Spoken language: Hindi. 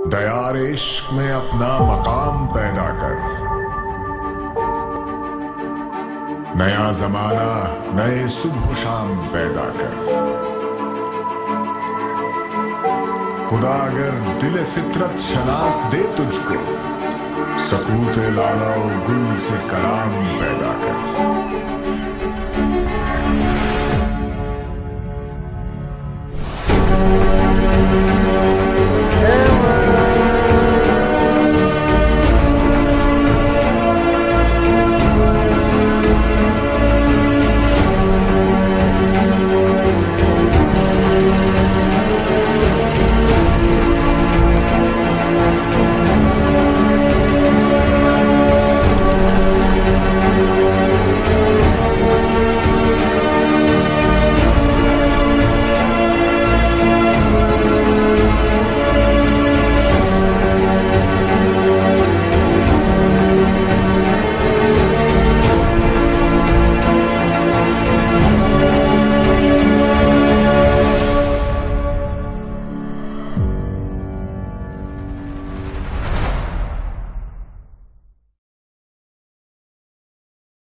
दयार इश्क में अपना मकाम पैदा कर। नया जमाना नए सुबह शाम पैदा कर। खुदा अगर दिल फितरत शनास दे तुझको, सकूत लाला गुल से कलाम पैदा कर।